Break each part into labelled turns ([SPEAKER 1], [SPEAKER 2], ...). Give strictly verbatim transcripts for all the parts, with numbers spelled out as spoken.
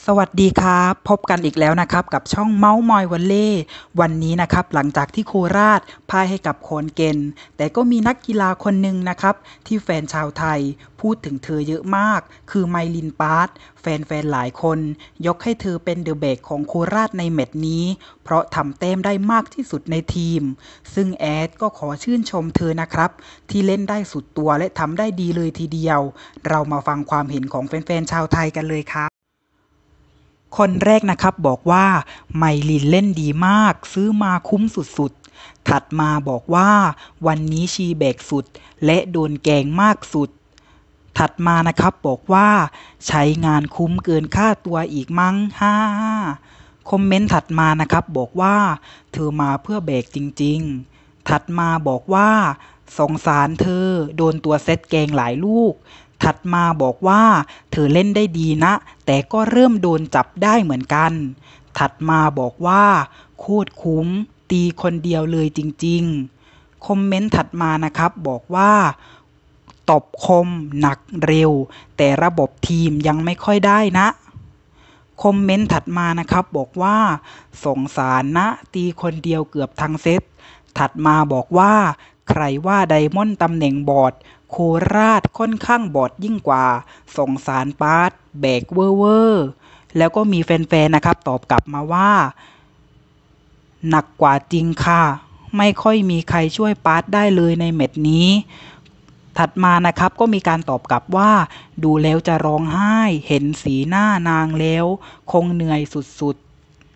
[SPEAKER 1] สวัสดีครับพบกันอีกแล้วนะครับกับช่องเมาส์มอยวอลเล่วันนี้นะครับหลังจากที่โคราชพ่ายให้กับโขอนแก่นแต่ก็มีนักกีฬาคนหนึ่งนะครับที่แฟนชาวไทยพูดถึงเธอเยอะมากคือไมลินปาร์ตแฟนๆหลายคนยกให้เธอเป็นเดอะเบกของโคราชในแมตช์นี้เพราะทำแต้มได้มากที่สุดในทีมซึ่งแอดก็ขอชื่นชมเธอนะครับที่เล่นได้สุดตัวและทำได้ดีเลยทีเดียวเรามาฟังความเห็นของแฟนๆชาวไทยกันเลยครับคนแรกนะครับบอกว่าไมลินเล่นดีมากซื้อมาคุ้มสุดๆถัดมาบอกว่าวันนี้ชีแบกสุดและโดนแกงมากสุดถัดมานะครับบอกว่าใช้งานคุ้มเกินค่าตัวอีกมั้งฮ่าคอมเมนต์ถัดมานะครับบอกว่าเธอมาเพื่อแบกจริงๆถัดมาบอกว่าสงสารเธอโดนตัวเซตแกงหลายลูกถัดมาบอกว่าเธอเล่นได้ดีนะแต่ก็เริ่มโดนจับได้เหมือนกันถัดมาบอกว่าโคตรคุ้มตีคนเดียวเลยจริงๆคอมเมนต์ถัดมานะครับบอกว่าตบคมหนักเร็วแต่ระบบทีมยังไม่ค่อยได้นะคอมเมนต์ถัดมานะครับบอกว่าสงสารนะตีคนเดียวเกือบทั้งเซตถัดมาบอกว่าใครว่าไดมอนด์ตำแหน่งบอดโคราชค่อนข้างบอดยิ่งกว่าสงสารปาร์ตแบกเวอร์เวอร์แล้วก็มีแฟนๆนะครับตอบกลับมาว่าหนักกว่าจริงค่ะไม่ค่อยมีใครช่วยปาร์ตได้เลยในแมตช์นี้ถัดมานะครับก็มีการตอบกลับว่าดูแล้วจะร้องไห้เห็นสีหน้านางแล้วคงเหนื่อยสุด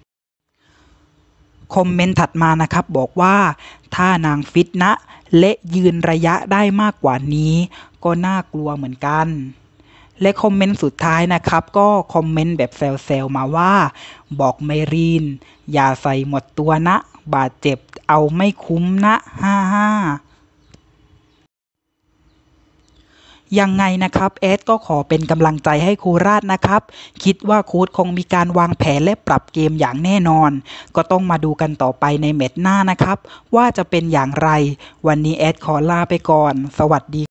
[SPEAKER 1] ๆคอมเมนต์ถัดมานะครับบอกว่าถ้านางฟิตนะและยืนระยะได้มากกว่านี้ก็น่ากลัวเหมือนกันและคอมเมนต์สุดท้ายนะครับก็คอมเมนต์แบบแซวๆมาว่าบอกไมรีนอย่าใส่หมดตัวนะบาดเจ็บเอาไม่คุ้มนะฮ่าฮ่ายังไงนะครับแอดก็ขอเป็นกำลังใจให้โคราชนะครับคิดว่าโค้ชคงมีการวางแผนและปรับเกมอย่างแน่นอนก็ต้องมาดูกันต่อไปในแมตช์หน้านะครับว่าจะเป็นอย่างไรวันนี้แอดขอลาไปก่อนสวัสดี